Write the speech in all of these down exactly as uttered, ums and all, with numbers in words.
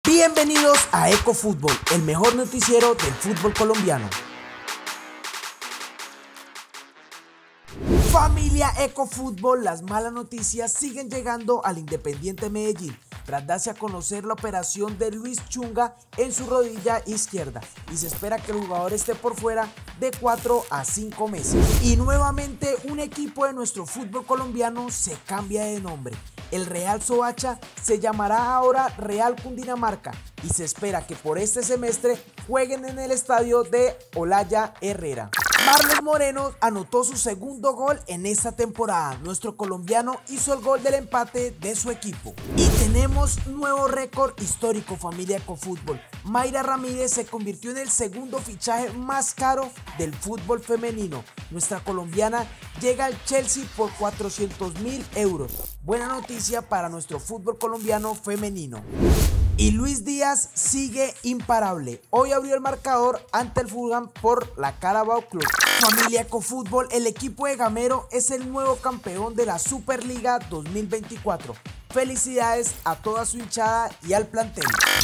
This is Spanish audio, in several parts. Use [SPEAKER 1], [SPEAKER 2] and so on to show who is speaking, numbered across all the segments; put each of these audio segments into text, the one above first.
[SPEAKER 1] Bienvenidos a Ecofútbol, el mejor noticiero del fútbol colombiano. Familia Ecofútbol, las malas noticias siguen llegando al Independiente Medellín tras darse a conocer la operación de Luis Chunga en su rodilla izquierda y se espera que el jugador esté por fuera de cuatro a cinco meses. Y nuevamente un equipo de nuestro fútbol colombiano se cambia de nombre. El Real Soacha se llamará ahora Real Cundinamarca y se espera que por este semestre jueguen en el estadio de Olaya Herrera. Marlos Moreno anotó su segundo gol en esta temporada. Nuestro colombiano hizo el gol del empate de su equipo. Y tenemos nuevo récord histórico, familia Ecofútbol. Mayra Ramírez se convirtió en el segundo fichaje más caro del fútbol femenino. Nuestra colombiana llega al Chelsea por cuatrocientos mil euros. Buena noticia para nuestro fútbol colombiano femenino. Y Luis Díaz sigue imparable. Hoy abrió el marcador ante el Fulham por la Carabao Club. Familia Ecofútbol, el equipo de Gamero es el nuevo campeón de la Superliga dos mil veinticuatro. Felicidades a toda su hinchada y al plantel.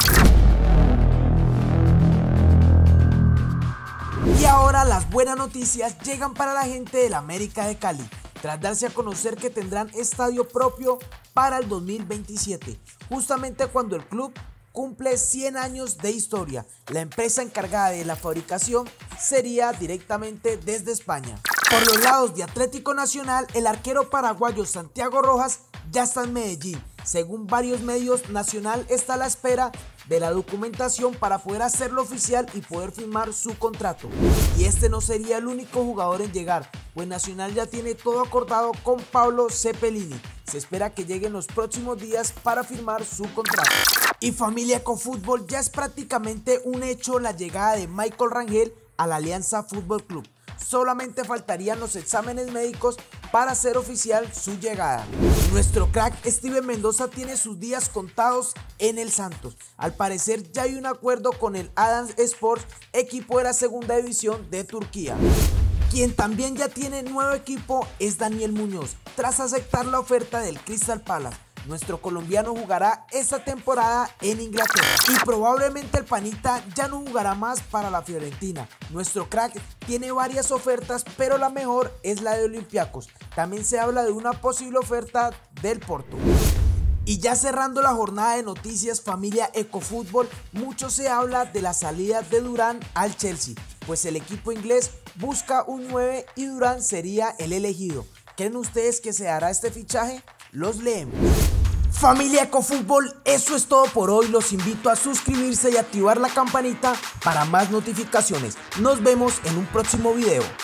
[SPEAKER 1] Y ahora las buenas noticias llegan para la gente del América de Cali, tras darse a conocer que tendrán estadio propio para el dos mil veintisiete, justamente cuando el club cumple cien años de historia. La empresa encargada de la fabricación sería directamente desde España. Por los lados de Atlético Nacional, el arquero paraguayo Santiago Rojas ya está en Medellín. Según varios medios, Nacional está a la espera de la documentación para poder hacerlo oficial y poder firmar su contrato. Y este no sería el único jugador en llegar, pues Nacional ya tiene todo acordado con Pablo Cepelini. Se espera que llegue en los próximos días para firmar su contrato. Y familia Ecofútbol, ya es prácticamente un hecho la llegada de Michael Rangel a la Alianza Fútbol Club. Solamente faltarían los exámenes médicos para hacer oficial su llegada. Nuestro crack Steven Mendoza tiene sus días contados en el Santos. Al parecer ya hay un acuerdo con el Adanaspor, equipo de la segunda división de Turquía. Quien también ya tiene nuevo equipo es Daniel Muñoz, tras aceptar la oferta del Crystal Palace. Nuestro colombiano jugará esta temporada en Inglaterra y probablemente el panita ya no jugará más para la Fiorentina. Nuestro crack tiene varias ofertas, pero la mejor es la de Olympiacos. También se habla de una posible oferta del Porto. Y ya cerrando la jornada de noticias, familia Ecofútbol, mucho se habla de la salida de Durán al Chelsea, pues el equipo inglés busca un nueve y Durán sería el elegido. ¿Creen ustedes que se hará este fichaje? Los leemos. Familia Ecofútbol, eso es todo por hoy. Los invito a suscribirse y activar la campanita para más notificaciones. Nos vemos en un próximo video.